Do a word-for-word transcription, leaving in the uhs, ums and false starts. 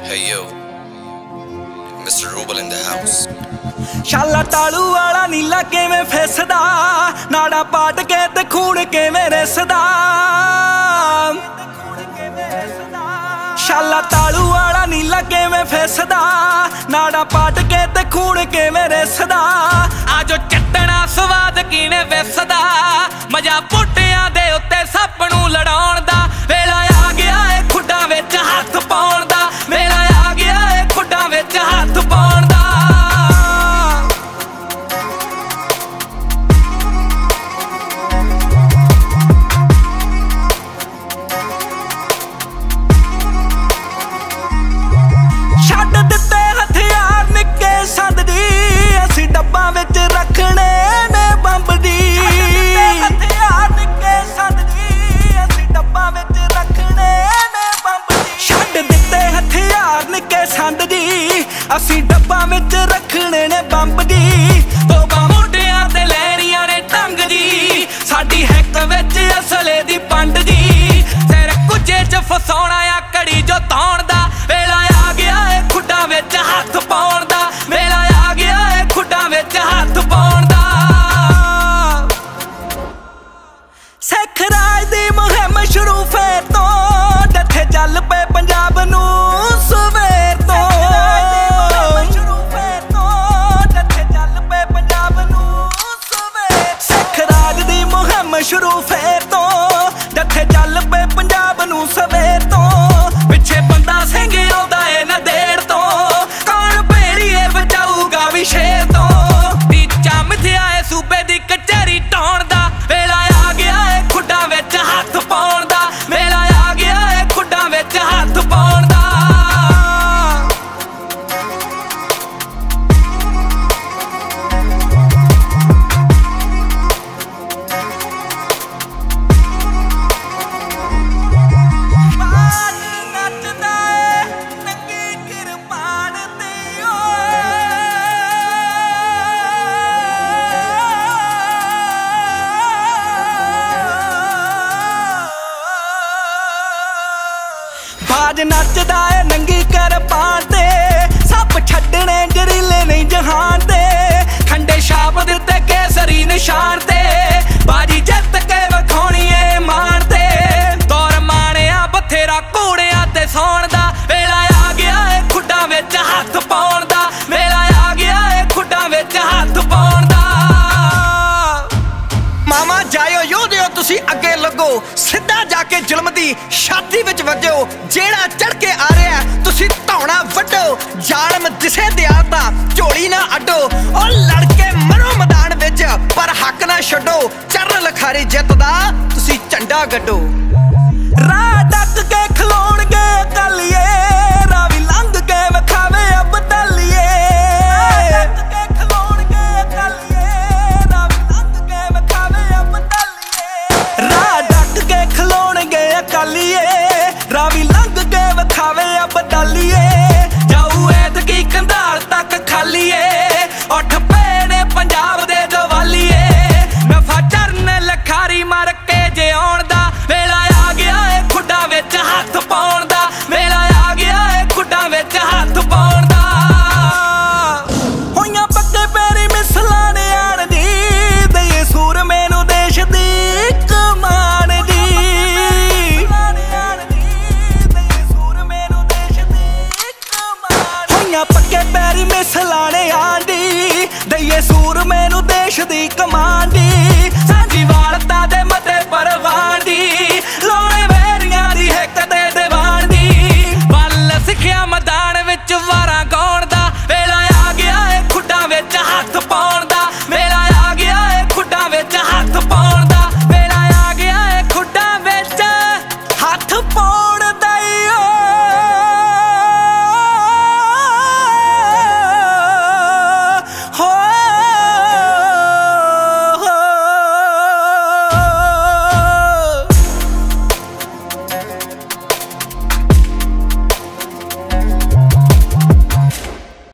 Hey yo, Mister Rubel in the house. शाला टालू वाला नीला किवें फिसदा, नाड़ा पाट के ते खून किवें रिसदा। शाला टालू वाला नीला किवें फिसदा, नाड़ा पाट के ते खून किवें रिसदा। आजो चट्टना स्वाद कीने विसदा, मजा पुट्टियां दे उत्ते सप नूं लड़ाउण दा। वेला आ गया ए खुड्डां विच हत्थ पाउण दा, वेला आ गया ए खुड्डां विच हत्थ पाउण दा। ਅਸੀਂ ਡੱਬਾ ਵਿੱਚ ਰੱਖਣੇ ਨੇ ਬੰਬ ਦੀ, ਤੋਬਾ ਮੁੰਡਿਆਂ ਤੇ ਲਹਿਰੀਆਂ ਨੇ ਟੰਗ ਦੀ। ਸਾਡੀ ਹੈਕ ਵਿੱਚ ਅਸਲੇ ਦੀ ਪੰਡ ਦੀ, ਸਿਰ ਕੁਝੇ ਚ ਫਸਾਉਣਾ ਆ ਘੜੀ ਜੋ ਤਾਉਣ ਦਾ। ਵੇਲਾ ਆ ਗਿਆ ਏ ਖੁੱਡਾਂ ਵਿੱਚ ਹੱਥ ਪਾਉਣ ਦਾ, ਵੇਲਾ ਆ ਗਿਆ ਏ ਖੁੱਡਾਂ ਵਿੱਚ ਹੱਥ ਪਾਉਣ ਦਾ। ਸਿੱਖ ਰਾਜ ਦੀ ਮੁਹਿੰਮ ਸ਼ੁਰੂ ਫੇਰ ਤੋਂ, ਡੱਠੇ ਚੱਲ ਪਏ ਪੰਜਾਬ ਨੂੰ ਸਵੇਰ ਤੋਂ। ਸ਼ੁਰੂ ਫੇਰ ਤੋਂ, ਡੱਠੇ ਚੱਲ ਪਏ ਪੰਜਾਬ ਨੂੰ ਸਵੇਰ ਤੋਂ। ਪਿੱਛੇ ਬੰਦਾ ਸਿੰਘ ਆਉਂਦਾ ਏ ਨੰਦੇੜ ਤੋਂ, ਕੌਣ ਭੇੜੀਏ ਬਚਾਊਗਾ ਵੀ ਸ਼ੇਰ ਤੋਂ। ਟੀਚਾ ਮਿਥਿਆ ਏ ਸੂਬੇ ਦੀ ਕਚਹਿਰੀ ਢਾਉਣ ਦਾ, ਵੇਲਾ ਆ ਗਿਆ ਏ ਖੁੱਡਾਂ ਵਿੱਚ ਹੱਥ ਪਾਉਣ ਦਾ, ਵੇਲਾ ਆ ਗਿਆ ਏ ਖੁੱਡਾਂ ਵਿੱਚ ਹੱਥ ਪਾਉਣ ਦਾ। ਬਾਜ ਨੱਚਦਾ ਏ ਨੰਗੀ ਕਿਰਪਾਨ ਤੇ, ਸੱਪ ਛੱਡਣੇ ਜ਼ਰੀਲੇ ਨਹੀਂ ਜਹਾਨ ਤੇ। ਖੰਡੇ ਛਾਪ ਦਿੱਤੇ ਕੇਸਰੀ ਨਿਸ਼ਾਨ ਤੇ, ਬਾਜੀ ਜਿੱਤ ਕੇ ਵਿਖਾਉਣੀ ਏ ਮਾਣ ਤੇ। ਦੌਰ ਮਾਣਿਆ ਬਥੇਰਾ ਘੋੜਿਆਂ ਤੇ ਸੌਣ ਦਾ, ਵੇਲਾ ਆ ਗਿਆ ਏ ਖੁੱਡਾਂ ਵਿੱਚ ਹੱਥ ਪਾਉਣ ਦਾ, ਵੇਲਾ ਆ ਗਿਆ ਏ ਖੁੱਡਾਂ ਵਿੱਚ ਹੱਥ ਪਾਉਣ ਦਾ। ਮਾਮਾ ਜਾਇਓ ਯੋਧਿਓ ਤੁਸੀਂ ਅੱਗੇ ਲੱਗੋ, ਸਿੱਧਾ ਜਾ ਕੇ ਜ਼ੁਲਮ ਦੀ ਛਾਤੀ ਵਿੱਚ ਵੱਜੋ। ਜਿਹੜਾ ਚੜ ਕੇ ਆ ਰਿਹਾ ਤੁਸੀਂ ਧੌਣਾ ਵੱਢੋ, ਜ਼ਾਲਮ ਦਿਸੇ ਦਿਆ ਤਾਂ ਝੋਲੀ ਨਾ ਅੱਡੋ। ਉਹ ਲੜ ਕੇ ਮਰੋ ਮੈਦਾਨ ਵਿੱਚ ਪਰ ਹੱਕ ਨਾ ਛੱਡੋ, ਚਰਨ ਲਖਾਰੀ ਜਿੱਤ ਦਾ ਤੁਸੀਂ ਝੰਡਾ ਗੱਡੋ। ਰਾਹ ਡੱਕ ਕੇ ਖਲੋਣਗੇ ਅਕਾਲੀਏ, ਰਾਵੀ ਲੰਘ ਕੇ ਵਿਖਾਵੇ ਅਬਦਾਲੀਏ। ਡੱਕ ਕੇ ਖਲੋਣਗੇ ਅਕਾਲੀਏ, ਰਾਵੀ ਲੰਘ ਕੇ ਵਿਖਾਵੇ ਅਬਦਾਲੀਏ। ਰਾਹ ਡੱਕ ਕੇ ਖਲੋਣਗੇ ਅਕਾਲੀਏ, ਰਾਵੀ ਲੰਘ ਕੇ ਵਿਖਾਵੇ ਅਬਦਾਲੀਏ। ਜਾਊ ਐਤਕੀ ਕੰਧਾਰ ਤੱਕ ਖਾਲੀਏ, ਉੱਠ ਪਏ ਨੇ ਪੰਜਾਬ ਦੇ ਦਵਾਲੀਏ। ਨਫਾ ਚਰਨ ਲਖਾਰੀ ਮਰ ਕੇ ਜਿਉਣ ਦਾ, ਵੇਲਾ ਆ ਗਿਆ ਏ ਖੁੱਡਾਂ ਵਿੱਚ ਹੱਥ ਪਾਉਣ ਦਾ, ਵੇਲਾ ਆ ਗਿਆ ਏ ਖੁੱਡਾਂ ਵਿੱਚ ਹੱਥ ਪਾਉਣ ਦਾ। ਹੋਈਆਂ ਪੱਕੇ ਪੈਰੀ ਮਿਸਲਾਂ ਨੇ ਆਣ ਦੀ, ਦਈਏ ਸੂਰਮੇ ਨੂੰ ਦੇਸ਼ ਦੀ ਕਮਾਨ ਦੀ। ਹੋਈਆਂ ਪੱਕੇ ਪੈਰੀ ਮਿਸਲਾਂ